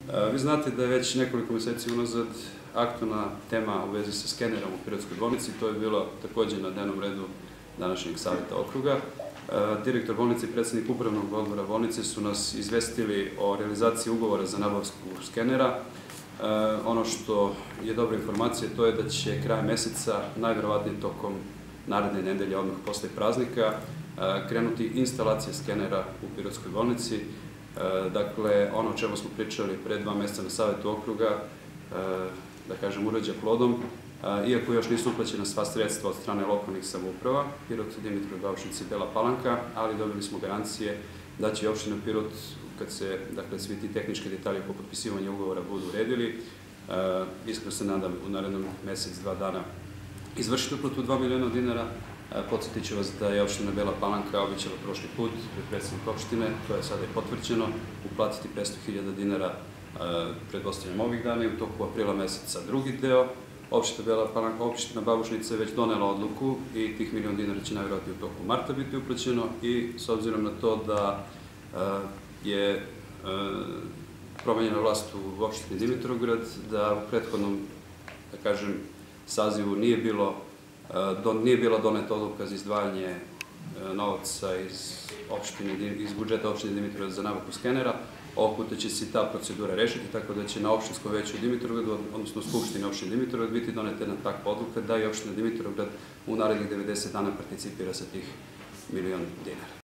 Vi znate da je već nekoliko meseci unazad aktualna tema u vezi sa skenerom u Pirotskoj bolnici. To je bilo takođe na dnevnom redu današnjeg saveta okruga. Direktor bolnice i predsednik upravnog odbora bolnice su nas izvestili o realizaciji ugovora za nabavku skenera. Ono što je dobra informacija to je da će krajem meseca, najverovatnije tokom naredne nedelje, odmah posle praznika, krenuti instalacija skenera u Pirotskoj bolnici. Dakle, ono o čemu smo pričali pre 2 meseca na savetu okruga, da kažem, urađa plodom, iako još nisu uplaćena sva sredstva od strane lokalnih samouprava, Pirot, Dimitrovgrad, Baušnici i Bela Palanka, ali dobili smo garancije da će opština Pirot, kad se svi ti tehnički detalji po potpisivanju ugovora budu uredili, iskreno se nadam u narednom mesec, 2 dana izvršiti uplatu 2 miliona dinara. Podsjetit ću vas da je opština Bela Palanka obećala prošli put pred predsednik opštine, to je sada i potvrđeno, uplatiti 500.000 dinara pretpostavljam ovih dana i u toku aprila meseca drugi deo. Opština Bela Palanka, opština Babušnica je već donela odluku i tih milion dinara će najvjerojatnije u toku marta biti uplaćeno i s obzirom na to da je promenjena vlast u opštini Dimitrovgrad, da u prethodnom, da kažem, sazivu nije bila doneta odluka za izdvajanje novaca iz budžeta opštine Dimitrovgrad za nabavku skenera. Ovog puta će se ta procedura rešiti, tako da će na opštinskom veću u Dimitrovgradu, odnosno Skupštini opštine Dimitrovgrad, biti doneta jedna takva odluka da i opština Dimitrovgrad u narednih 90 dana participira sa tih milion dinara.